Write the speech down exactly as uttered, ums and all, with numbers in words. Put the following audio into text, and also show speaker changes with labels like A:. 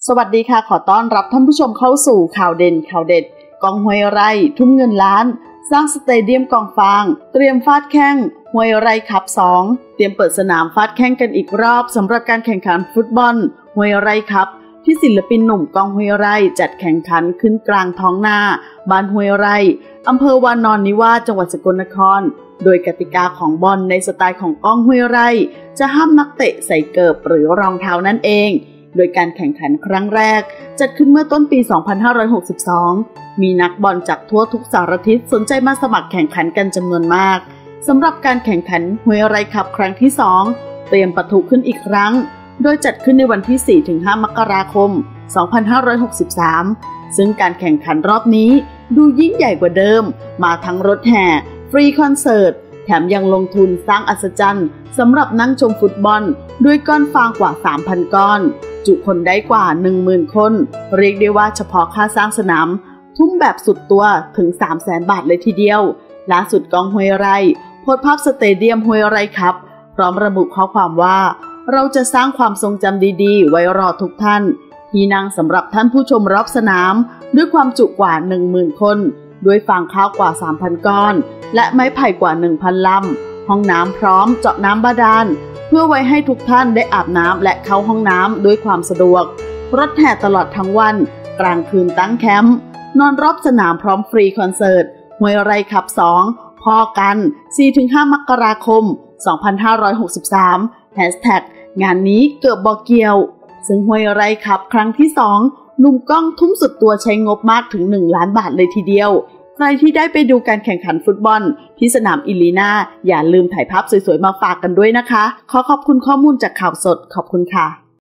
A: สวัสดีค่ะขอต้อนรับท่านผู้ชมเข้าสู่ข่าวเด่นข่าวเด็ดกองห้วยไร่ทุ่มเงินล้านสร้างสเตเดียมกองฟางเตรียมฟาดแข้งห้วยไร่คัพสองเตรียมเปิดสนามฟาดแข้งกันอีกรอบสำหรับการแข่งขันฟุตบอลห้วยไร่คัพที่ศิลปินหนุ่มกองห้วยไร่จัดแข่งขันขึ้นกลางท้องนาบ้านห้วยไร่อำเภอวานอนนิวาสจังหวัดสกลนครโดยกติกาของบอลในสไตล์ของกองห้วยไร่จะห้ามนักเตะใส่เกิบหรือรองเท้านั่นเองโดยการแข่งขันครั้งแรกจัดขึ้นเมื่อต้นปี สองพันห้าร้อยหกสิบสอง มีนักบอลจากทั่วทุกสารทิศสนใจมาสมัครแข่งขันกันจำนวนมากสำหรับการแข่งขันห้วยไร่คัพครั้งที่สองเตรียมปะทุขึ้นอีกครั้งโดยจัดขึ้นในวันที่ สี่ถึงห้า มกราคม สองพันห้าร้อยหกสิบสาม ซึ่งการแข่งขันรอบนี้ดูยิ่งใหญ่กว่าเดิมมาทั้งรถแห่ฟรีคอนเสิร์ตแถมยังลงทุนสร้างอัศจรรย์สำหรับนั่งชมฟุตบอลด้วยก้อนฟางกว่า สามพัน ก้อนจุคนได้กว่า หนึ่งหมื่น คนเรียกได้ว่าเฉพาะค่าสร้างสนามทุ่มแบบสุดตัวถึง สามแสน บาทเลยทีเดียวล่าสุดกองห้วยไร่โพสต์ภาพสเตเดียมห้วยไร่คัพพร้อมระบุข้อความว่าเราจะสร้างความทรงจำดีๆไว้รอทุกท่านที่นั่งสำหรับท่านผู้ชมรอบสนามด้วยความจุกว่า หนึ่งหมื่น คนด้วยฟางข้าวกว่า สามพัน ก้อนและไม้ไผ่กว่า หนึ่งพัน ลำห้องน้ำพร้อมเจาะน้ำบาดาลเพื่อไว้ให้ทุกท่านได้อาบน้ำและเข้าห้องน้ำด้วยความสะดวกรถแห่ตลอดทั้งวันกลางคืนตั้งแคมป์นอนรอบสนามพร้อมฟรีคอนเสิร์ตห้วยไร่คัพสองพอกัน สี่ถึงห้า มกราคม สองพันห้าร้อยหกสิบสาม แฮชแท็กงานนี้เกือบบ่เกี่ยวซึ่งห้วยไร่คัพครั้งที่สองหนุ่มก้องทุ่มสุดตัวใช้งบมากถึงหนึ่งล้านบาทเลยทีเดียวใครที่ได้ไปดูการแข่งขันฟุตบอลที่สนามอิลีนาอย่าลืมถ่ายภาพสวยๆมาฝากกันด้วยนะคะขอขอบคุณข้อมูลจากข่าวสดขอบคุณค่ะ